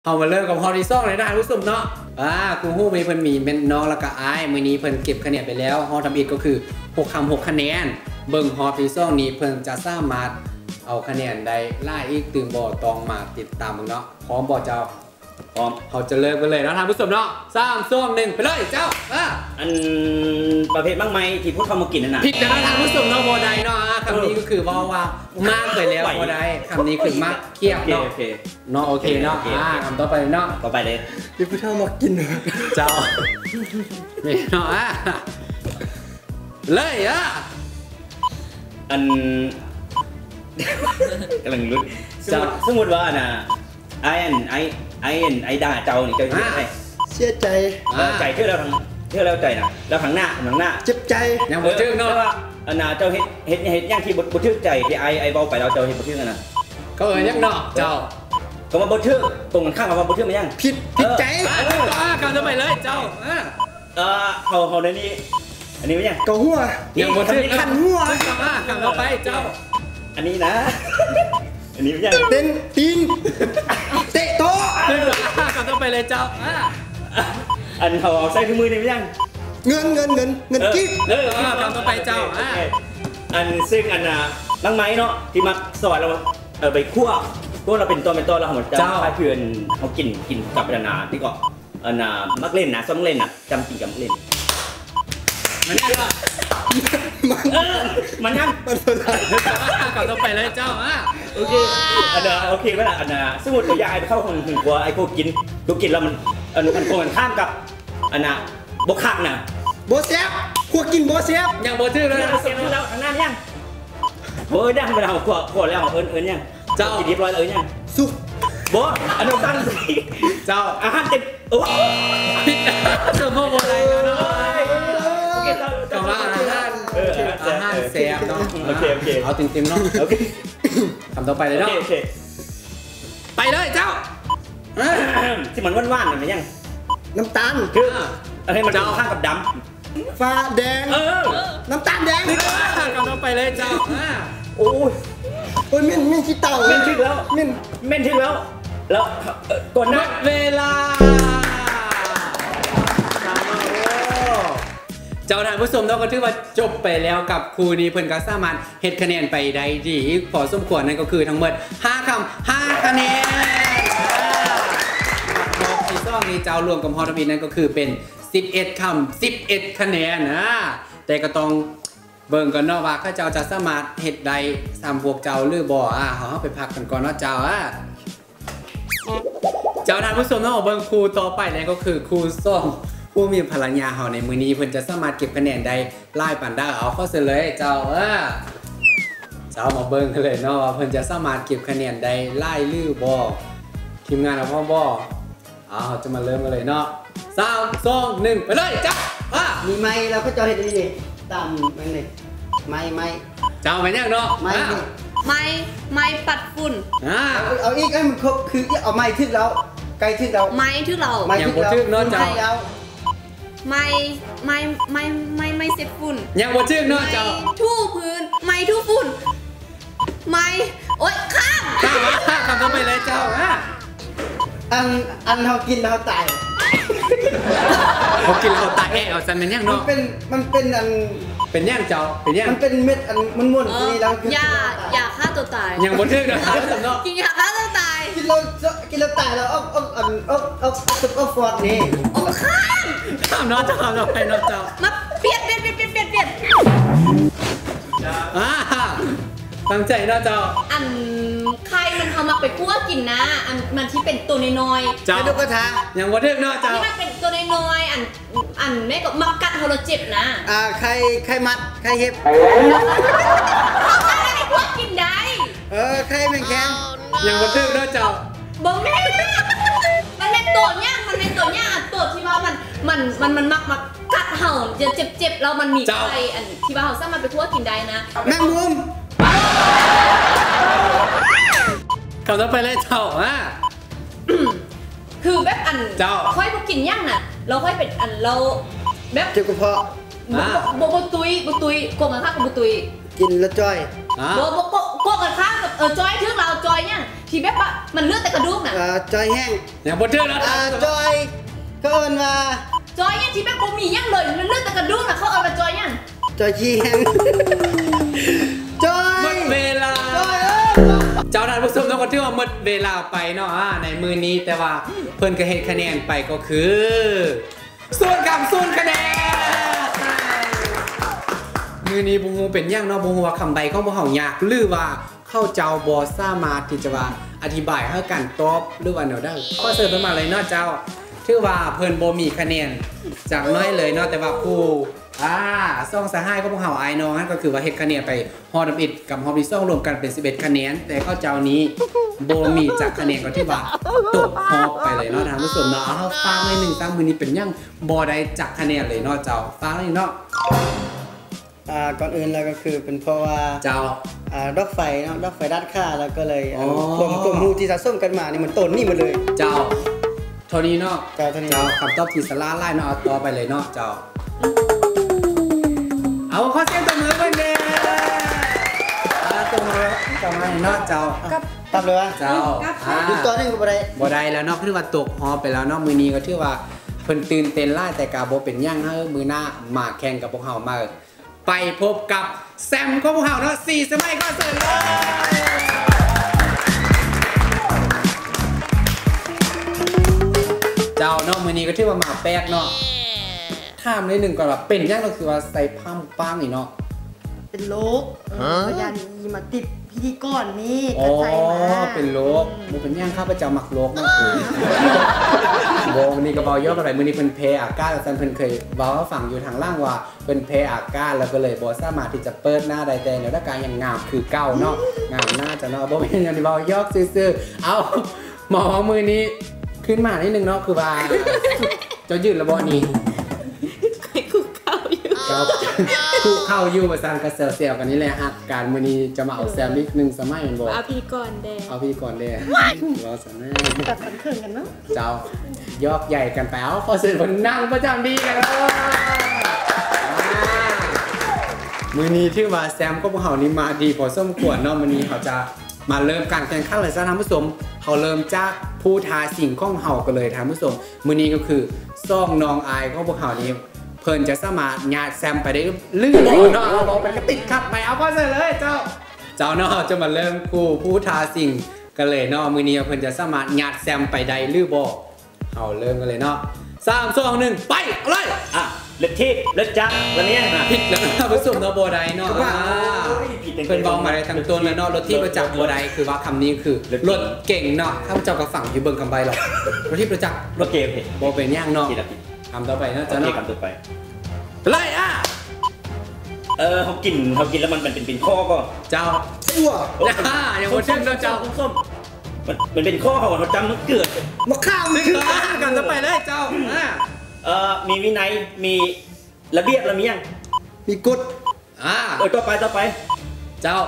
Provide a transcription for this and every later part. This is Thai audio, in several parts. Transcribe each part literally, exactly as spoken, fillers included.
เอามาเริ่มกับฮอริซอนเลยนะผู้ชมเนาะอ่ากูฮู้มีเพิ่นมีเป็นน้องแล้วก็อ้ายมื้อนี้เพิ่นเก็บคะแนนไปแล้วฮอทำอีกก็คือหกคำหกคะแนนเบิ่งฮอริซอนนี้เพิ่นจะสามารถเอาคะแนนได้ล่าอีกตื่นบ่ตองมาติดตามมึงเนาะพร้อมบ่เจ้าพร้อมเขาจะเริ่มกันเลยนะท่านผู้ชมเนาะสามสองหนึ่งไปเลยเจ้าอ่ะอันประเภทบ้างไหมที่พูดคำมากินนั่นน่ะผิดนะท่านผู้ชมเนาะบ่ได้เนาะคำนี้ก็คือว่าว่ามากไปแล้วบ่ได้คำนี้คือมากเคียบเนาะเนาะโอเคเนาะอ่าคำต่อไปเนาะต่อไปเลยที่พูดคำมากินเจ้าไม่เนาะอ่ะเลยอ่ะอันกำลังลุ้นสมมติว่าน่ะไอ้อันไอ้ไอ้อันไอ้ด่าเจ้านี่เจ้าอยู่ไหนเสียใจใจเท่าเราทางเท่าเราใจนะเราขังหน้าขังหน้าเจ็บใจยังบ่ถึงเนาะว่าอันน่ะเจ้าเฮ็ดเฮ็ดเฮ็ดย่างที่บ่ถึงใจที่ไอ้ไอ้เบาไปแล้วเจ้าเฮ็ดบ่ถึงกันน่ะก็เออยังเนาะเจ้าก็มาบ่ถึงตรงกันข้ามกับว่าบ่ถึงมายังผิดผิดใจอ่ากันจะไปเลยเจ้าเออเขาเขาในนี้อันนี้ไม่ยังเกาหัวยังบ่ถึงขันหัวอ่ากันต่อไปเจ้าอันนี้นะอันนี้ไม่ยังเต้นตีนเตะโต๊ะกันต่อไปเลยเจ้าอันเขาเอาใส่ถุงมือนี่ไม่ยังเงินเงินเงินเงินกิ๊บเออกันต่อไปเจ้าอันซึ่งอันน่ะลังไม้เนาะที่มาสอนเราเออไปคั่วพวกเราเป็นตัวเป็นตัวเราเหมือนเจ้าพายเพื่อนเขากินกินกับนานาที่ก็อันน่ะมักเล่นนะซ้อมเล่นน่ะจำกินกับเล่นมันยังมันเออมันยังมันเป็นอะไรกันต่อไปเลยเจ้าอ่ะโอเคอันน่ะโอเคไหมล่ะอันน่ะสมมติเราอยากให้เข้าคนหนึ่งกลัวไอ้พวกกินพวกกินแล้วมันอันมันโกงกันข้ามกับอันน่ะบกขักน่ะโบเซฟพวกกินโบเซฟยังโบชื่อเลยเราเก็บแล้วทางหน้ายังโอ้ยได้เวลาขวดขวดแล้วเอิญเอิญยังเจ้ากินเรียบร้อยเลยยังสุกโบอันนั้นตั้งเจ้าอาหารเต็มโอ้ผิดเจ้าโมโบอะไรเนาะก็ว่าอาหารเอออาหารแซ่บเนาะโอเคโอเคเอาเต็มๆเนาะโอเคคำต่อไปเลยเนาะไปเลยเจ้าที่มันว่านๆมันยังน้ำตาลคืออะไรมันข้างกับดำฟ้าแดงเออน้ำตาลแดงคำต่อไปเลยเจ้าโอ้ยโอ้ยเม่นเม่นขี้เต่าเม่นถึงแล้วเม่นเม่นถึงแล้วแล้วก่อนหน้าเวลาเจ้าท่านผู้ชมเราก็ถือว่าจบไปแล้วกับครูนี้เพิ่นก็สามารถเฮ็ดคะแนนไปได้ดีพอสมควรนั่นก็คือทั้งหมดห้าคำห้าคะแนนรอบที่สองนี้เจ้ารวมกับฮอตบีนั่นก็คือเป็นสิบเอ็ดคำสิบเอ็ดคะแนนนะแต่ก็ต้องเบิ่งกันเนาะว่าเขาเจ้าจะสามารถเฮ็ดได้ตามพวกเจ้าหรือบ่อ่ะเฮาไปพักกันก่อนเนาะเจ้าอ่ะเจ้าท่านผู้ชมเนาะเบิ่งครูต่อไปนั่นก็คือครูส้มผู้มีพลังงานเฮาในมือนี้เพิ่นจะสามารถเก็บคะแนนได้ไล่ปันได้เอาเข้าเสเลยเจ้าเออเจ้ามาเบิ่งกันเลยเนาะว่าเพิ่นจะสามารถเก็บคะแนนได้ไล่ลือบ่ทีมงานเอาพ่อบ่เอาจะมาเริ่มกันเลยเนาะสาม สอง หนึ่งไปเลยจ้าอ่ะมีไม้เราก็จะเห็นดีดิตามมันนี่ไม้ไม้เจ้าไปยังเนาะไม้ไม้ไม้ปัดฝุ่นอ่าเอาอีกให้มันครบคือเอาไม้ทึกเราไกลทึกเราไม้ทึกเราไม้ทึกเราเนาะเจ้าไม่ไม่ไม่ไม่ไม่เซ็ตฝุ่นยังบ่ชื่อเนาะเจ้าทู่พื้นไม่ทู่ฝุ่นไม่โอ๊ยข้ามข้ามข้ามข้ามเข้าไปเลยเจ้าอ่ะอันอันเรากินเราตายเขากินเราตายเอ๋เอาซันเป็นยังเนาะมันเป็นมันเป็นอันเป็นยังเจ้าเป็นยังมันเป็นเม็ดอันมันม้วนทีนี้เราอย่าอย่าฆ่าตัวตายยังบ่ชื่อเนาะเนาะกินอย่าฆ่าตัวตายกินเรากินเราตายแล้วเอาเอาเอาเอาเอาเอาฟอดนี่โอ้ข้ามข้ามเนาะเจ้าข้ามเราไปเนาะเจ้ามาเปลี่ยนเปลี่ยนเปลี่ยนเปลี่ยนเปลี่ยนเปลี่ยนอ่าตั้งใจเนาะเจ้าอันใครมันทำมาไปคั่วกินนะอันมันที่เป็นตัวน้อยๆเจ้าลูกกระทะยังบ่ถึงเนาะเจ้าที่มันเป็นตัวน้อยๆอันอันไม่ก็มักกัดเราเจ็บนะอ่าใครใครมัดใครเห็บเขาใครไม่คั่วกินได้เออใครแมงแข็งยังบ่ถึงเนาะเจ้าบ่แม่มันเป็นตัวเนี้ยมันเป็นตัวเนี้ยตัวที่ว่ามันมันมันมันมักมักกัดเห่าจะเจ็บเจ็บแล้วมันมีไฟอันที่ว่าเขาสามารถไปคั่วกินได้นะแมงมุมกลับต้องไปเลยเจ้าอ่ะคือแบบอันเจ้าค่อยพวกกินย่างน่ะเราค่อยเป็นอันเราแบบเจ็บกระเพาะโบโบตุยโบตุยโกงกันข้ากับโบตุยกินแล้วจ้อยโบโบโบโกกันข้างกับเออจอยถึงเราจอยเนี่ยที่แบบว่ามันเลือดแต่กระดูกน่ะอ่าจอยแห้งอย่างบ่ถึกแล้วอ่าจอยก็เอิ้นว่าจอยเนี่ยที่แบบบ่มียังเลยมันเลือดแต่กระดูกน่ะเขาเอามาจอยเนี่ยจอยขี้แห้งจอยหมดเวลาจอยเอ้ยเจ้าท่านผู้ชมต้องก็ถือว่าหมดเวลาไปเนาะอ่าในมือนี้แต่ว่าเพิ่นก็เฮ็ดคะแนนไปก็คือศูนย์กับศูนย์คะแนนมือนี้บ่ฮู้เป็นหยังเนาะบ่ฮู้ว่าคำใดของพวกเฮายากหรือว่าเข้าเจ้าบ่สามารถที่จะว่าอธิบายให้กันตอบหรือว่าแนวใดข้อเสนอเพิ่นมาเลยเนาะเจ้าถือว่าเพิ่นบ่มีคะแนนจากน้อยเลยเนาะแต่ว่าผู้อ่าซ่องสหายของพวกเฮาไอ้น้องนั่นก็คือว่าเฮ็ดคะแนนไปฮอดอิดกับฮอดที่ซ่องรวมกันเป็นสิบเอ็ดคะแนนแต่เข้าเจ้านี้บ่มีจากคะแนนก็ที่ว่าตกฮอบไปเลยเนาะท่านผู้ชมเนาะเอาเฮาฟังหน่อยหนึงตั้งมื้อนี้เป็นหยังบ่ได้จักคะแนนเลยเนาะเจ้าฟังหน่อยเนาะอ่าก่อนอื่นแล้วก็คือเป็นเพราะว่าเจ้าอ่าดอกไฟเนาะดอกไฟด้านข้าแล้วก็เลยอ๋อผมผมมูที่สะสมกันมานี่มันต้นนี่หมดเลยเจ้าเท่านี้เนาะเจ้าเท่านี้เจ้าคำตอบที่สลาไล่เนาะเอาต่อไปเลยเนาะเจ้าเอาข้อเสียงตบมือเพิ่นเด้อ่าตบมือต่อมาเนาะเจ้าตับเลยวะเจ้าอ่าดูตัวหนึงก็บ่ได้บ่ได้แล้วเนาะคือว่าตกฮอไปแล้วเนาะมื้อนี้ก็ถือว่าเพิ่นตื่นเต้นหลายแต่ก็บ่เป็นหยังเฮามื้อหน้ามาแข่งกับพวกเฮามาไปพบกับแซมของพวกเฮาเนาะสี่สมัยก็เสร็จเลยเจ้าเนาะมื้อนี้ก็ถือว่ามาแปลกเนาะถามนิดนึงก่อนว่าเป็นหยังก็คือว่าใส่ผ้าป้างนี่เนาะเป็นโรคเออยันอีมาติดพิธีกรนี่อ๋กอระจายมาเป็นโรคบ่เป็นหยังข้าพเจ้ามักโรคเนาะโบนี่ก็เว้าย่อกันไปมื้อนี้เพิ่นแพ้อากาศแล้วซั่นเพิ่นเคยเว้าให้ฟังอยู่ทางล่างว่าเพิ่นแพ้อากาศแล้วก็เลยบ่สามารถที่จะเปิดหน้าได้แต่แล้วถ้าการยังงามคือเก่าเนาะงามหน้าจะเนาะบ่เป็นหยังที่เว้ายอกซื่อๆเอาหมอมื้อนี้ขึ้นมานิดนึงเนาะคือว่าเจ้ายืนแล้วบ่นี่ใครคุกเข่าอยู่ครับคู่เข้าอยู่ประสานกับเซลๆกันนี่แหละฮักการมื้อนี้จะมาเอาแซมอีกหนึ่งสมัยแม่นบ่เอาพิธีกรแดงเอาพี่ก่อนเด้รอสันแน่ตัดสันเขินกันเนาะเจ้ายอกใหญ่กันไปเอาขอเชิญคนนั่งประจำดีกันเลยมือนี้ที่ว่าแซมก็พวกเขานี่มาดีพอสมควรเนาะมือนี้เขาจะมาเริ่มการแข่งขันเลยซะท่านผู้ชมเขาเริ่มจากผู้ทาสิ่งของเฮากันเลยท่านผู้ชมมือนี้ก็คือซ่องน้องอายของพวกเขานี้เพิ่นจะสามารถญาติแซมไปได้ลื่นเนาะเอาไปกระติดขัดไปเอาก็เสร็จเลยเจ้าเจ้าเนาะจะมาเริ่มคู่ผู้ทาสิ่งกันเลยเนาะมือนี้เพิ่นจะสามารถญาติแซมไปได้หรือบ่เอาเริ่มกันเลยเนาะสามสองหนึ่งไปเอาเลยอ่ะเลือดที่เลือดจักแล้วเนี่ยนะผิดแล้วนะผู้ชมเนาะโบไดเนาะอ่าผิดต็มๆเพิ่นบอกมาในทางต้นแล้วเนาะรถที่ประจักษ์โบไดคือว่าคำนี้คือรถเก่งเนาะข้าพเจ้าก็ฝังอยู่เบิ่งคำใบหรอกรถที่ประจักษ์โอเคโอเคโบเป็นย่างเนาะผิดแล้วผิดคำต่อไปเนาะโอเจ้าเคเนาะคำต่อไปไล่อ่ะเออเขากินเขากินแล้วมันมันเป็นเป็นข้อก็เจ้าอ้วอ่าอย่างโบเช่นเนาะเจ้าส้มมันมันเป็นข้อเขาเขาจำมันเกิดมะข้ามนึกถึงอ่ะกันต่อไปเลยเจ้าอ่าเอ่อมีวินัยมีระเบียบระเบียงมีกฎอ่าเออต่อไปต่อไปเจ้าก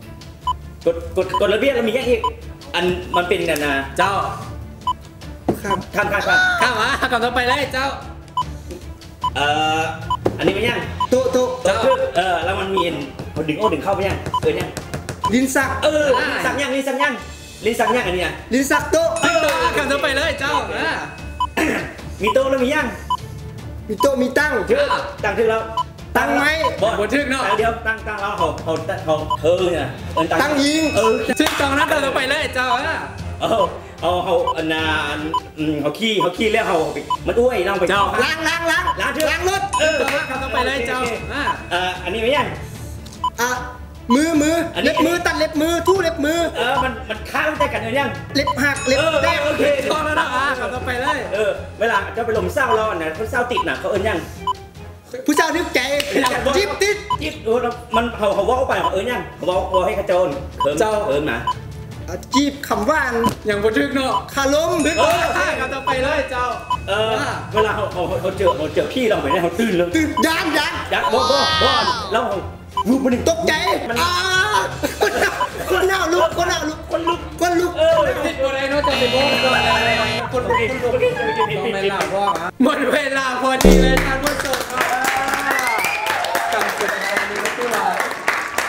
ฎกฎกฎระเบียบระเบียงอีกอันมันเป็นกันนะเจ้าข้ามข้ามข้ามข้ามข้ามมากันต่อไปเลยเจ้าเอ่ออันนี้ไม่ยังโต๊ะโต๊ะตัวคือเออแล้วมันมีอันเขาดึงโอ้ดึงเข้าไปยังเออยังลิ้นสักเออลิ้นสักยังลิ้นสักยังลิ้นสักยังอันนี้อ่ะลิ้นสักโต๊ะติ๊กต่อกันต่อไปเลยเจ้าอ่ามีโต๊ะแล้วมียังมีโต๊ะมีตั้งถือตั้งถือแล้วตั้งไหมบอบ่ถึกเนาะตั้งเดียวตั้งตั้งแล้วเขาเขาเขาเธอเนี่ยเออตั้งยิงเออชื่อตองนั้นกันต่อไปเลยเจ้าอ่าเออเอาเขาอันนาอืมเขาขี้เขาขี้แล้วเขามันอ้วยน้องไปล้างล้างล้างล้างเถอะล้างรถเออกันต่อไปเลยเจ้าอ่าเอออันนี้ไม่ยังอ่ะมือมืออนนี้เล็บมือตัดเล็บมือทู่เล็บมือเออมันมันค้างใจกันเลยยังเล็บหักเล็บเออแตกโอเคตองแล้วนะอ่ากันต่อไปเลยเออเวลาเจ้าไปลมเศร้าเราอ่ะนะเขาเศร้าติดน่ะเขาเอิ้นยังผู้ชายนึกใจจิ๊บติดจิ๊บเออมันเขาเขาว่าไปเขาเอิ้นยังเขาบอกว่าให้กระโจนเอิ้นเอิ้นมาอ่ะจีบคำว่านอย่างบ่ถึกเนาะคาล้มนึกว่าข้ากันต่อไปเลยเจ้าเออเวลาเขาเขาเขาเจอเขาเจอพี่เราไปเนี่ยเขาตื่นเลยตื่นยานยานยักษ์บ่บ่บ่แล้วรูปมันตกใจอ่าคนหน้าลุกคนหน้าลุกคนลุกคนลุกเออติดบ่ได้เนาะจะไปบอกก่อนเลยคนคนคนต้องไม่ลาพ่อหมดเวลาพอดีเลยท่านผู้ชมครับคำสุดท้ายนี้ก็คือว่าค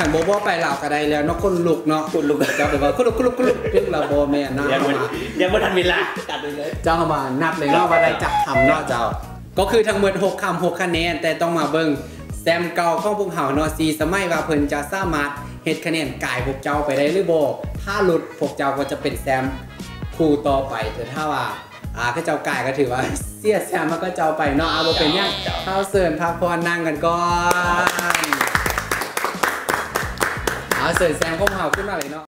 โบโบไปเหล่ากระไดแล้วเนาะคนลุกเนาะคนลุกเจ้าแบบว่าคนลุกคนลุกคนลุกซึ่งเราโบแม่นเนาะยังเอาไม่มายังไม่ทันเวลาตัดเลยเจ้าเอามานับเลยเนาะว่าได้จักทำเนาะเจ้า ก็คือทั้งหมดหกคำหกคะแนนแต่ต้องมาเบิ่งแซมเก่าของพวกเฮาเนาะสี่สมัยว่าเพิ่นจะสามารถเฮ็ดคะแนนกายพวกเจ้าไปได้หรือบ่ถ้าหลุดพวกเจ้าก็จะเป็นแซมคู่ต่อไปแต่ถ้าว่าอ่าก็เจ้ากายก็ถือว่าเสียแซมมันก็เจ้าไปเนาะเอาบ่เป็นหยังเข้าเสิร์นพักผ่อนนั่งกันก่อนเอาเสิร์นแซมของเฮาขึ้นมาเลยเนาะ